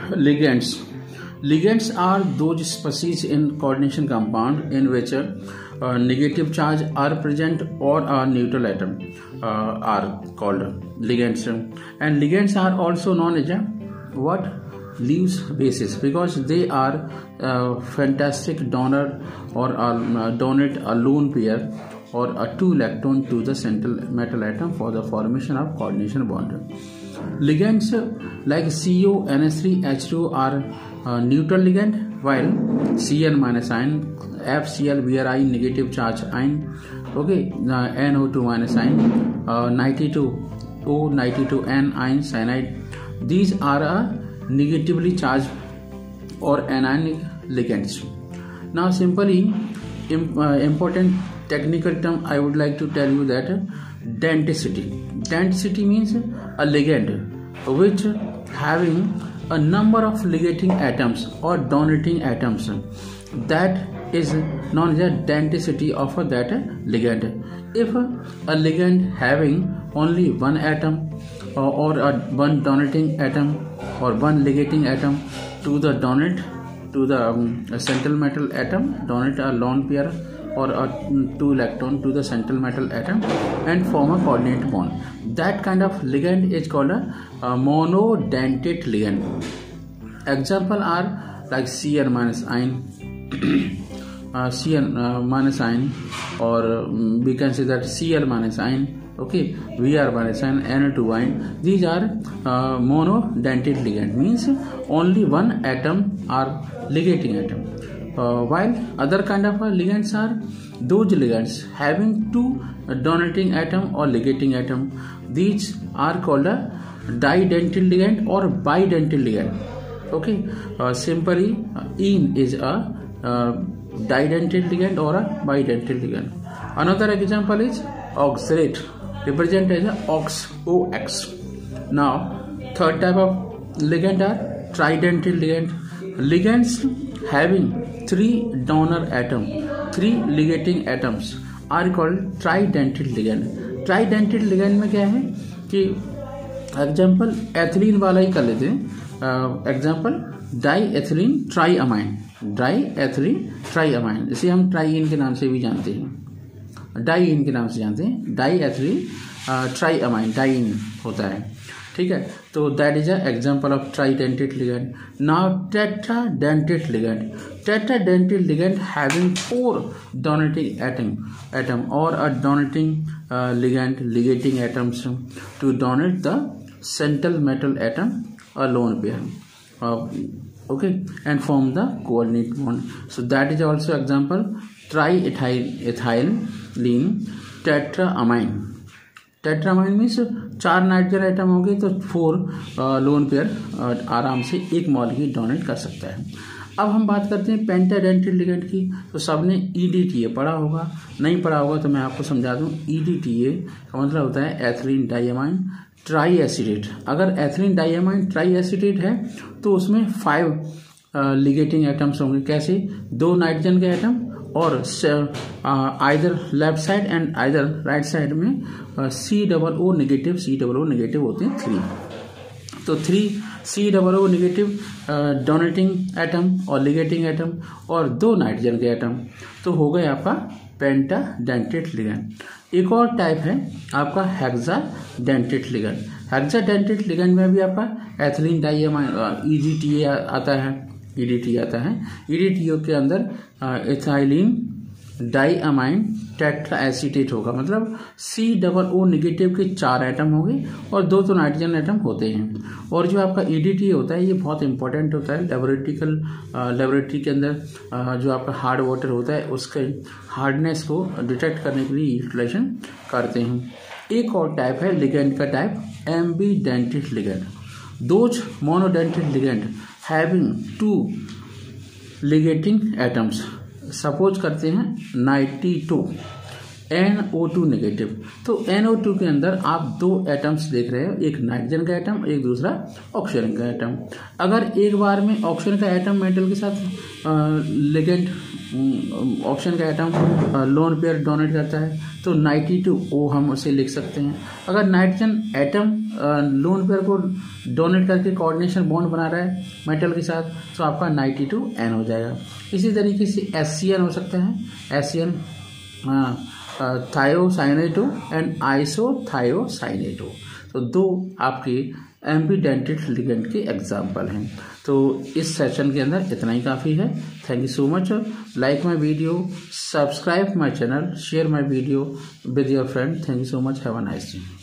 Ligands. Ligands are those species in coordination compound in which negative charge are present or a neutral atom are called ligands. And ligands are also known as what? Lewis bases, because they are fantastic donor or donate a lone pair or a 2 electron to the central metal atom for the formation of coordination bond. Ligands like CO, NH3, H2 are neutral ligand, while Cn minus ion, FCl, Bri negative charge ion, okay, NO2 minus ion, 92O, 92N ion cyanide. These are negatively charged or anionic ligands. Now simply important technical term I would like to tell you that denticity. Denticity means a ligand which having a number of ligating atoms or donating atoms, that is known as denticity of that ligand. If a ligand having only one atom or one donating atom or one ligating atom to the donate to the central metal atom, donate a lone pair or a 2 electron to the central metal atom and form a coordinate bond. That kind of ligand is called a monodentate ligand. Example are like Cn minus ion, Cn minus ion, or we can say that Cl minus ion, okay, Vr minus ion, Na2 ion. These are monodentate ligand, means only one atom are ligating atom. While other kind of ligands are those ligands having 2 donating atom or ligating atom. These are called a didentate ligand or bidentate ligand. Okay, simply ene is a didentate ligand or a bidentate ligand. Another example is oxalate, represented as OX. Now third type of ligand are tridentate ligand. Ligands having 3 donor atom, 3 ligating atoms are called tridentate ligand. Tridentate ligand में क्या है कि example ethylene वाला ही कर लेते हैं. Example diethylene triamine, diethylene triamine, इसे हम ट्राईइन के नाम से भी जानते हैं, डाईइन के नाम से जानते हैं. डाई एथिलीन ट्राईअमाइन डाईइन होता है, ठीक है. तो that is a example of tridentate ligand. Now tetradentate ligand. Tetradentate ligand having 4 donating atom or a donating ligand ligating atoms to donate the central metal atom a lone pair, okay, and form the coordinate bond. So that is also example triethylene tetraamine. Tetramine means 4 nitrogen item हो गए तो 4 lone pair आराम से एक molecule donate कर सकता है. अब हम बात करते हैं पेंटाडेंटेट लिगेंड की. तो सबने ईडीटीए पढ़ा होगा, नहीं पढ़ा होगा तो मैं आपको समझा दूं. ईडीटीए का मतलब होता है एथिलीन डाइअमाइन ट्राई एसिडेट. अगर एथिलीन डाइअमाइन ट्राई एसिडेट है तो उसमें 5 लिगेटिंग एटम्स होंगे. कैसे? 2 नाइट्रोजन के एटम और either left side and either right side में COO नेगेटिव होते हैं 3. तो 3 COO नेगेटिव डोनेटिंग एटम और लिगेटिंग एटम और 2 नाइट्रोजन के एटम, तो हो गए आपका पेंटाडेंटेट लिगैंड. एक और टाइप है आपका हेक्साडेंटेट लिगैंड. हेक्साडेंटेट लिगैंड में भी आपका एथिलीन डाइअमाइन EDTA आता है. EDTA के अंदर एथिलीन डाइअमाइन टेट्रा एसीटेट होगा. मतलब COO नेगेटिव के 4 एटम होंगे और 2 तो नाइट्रोजन एटम होते हैं. और जो आपका EDTA होता है ये बहुत इंपॉर्टेंट होता है. लेबोरेटरी के अंदर जो आपका हार्ड वाटर होता है उसके हार्डनेस को डिटेक्ट करने के लिए यूटिलाइजेशन करते हैं. एक और टाइप है लिगेंड का type ambidentate ligand. Those monodentate ligand having 2 ligating atoms. Suppose करते हैं 92 NO2 नेगेटिव. तो NO2 के अंदर आप 2 एटम्स देख रहे हो, एक नाइट्रोजन का एटम, एक दूसरा ऑक्सीजन का एटम. अगर एक बार में ऑक्सीजन का एटम मेटल के साथ लिगेंड ऑक्सीजन का एटम लोन पेयर डोनेट करता है तो 92O हम उसे लिख सकते हैं। अगर नाइट्रोजन एटम लोन पेयर को डोनेट करके कोऑर्डिनेशन बॉन्ड बना रहा है मेटल के साथ तो आपका 92N हो जाएगा। इसी तरीके से HCN हो सकता है, HCN थायोसाइनेटो एंड आइसोथायोसाइनेटो। तो दो आपके एम्बीडेंटेड लिगेंड के एग्जाम्पल हैं। तो इस सेशन के अंदर इतना ही काफ़ी है। Thank you so much. Like my video, subscribe my channel, share my video with your friend. Thank you so much. Have a nice day.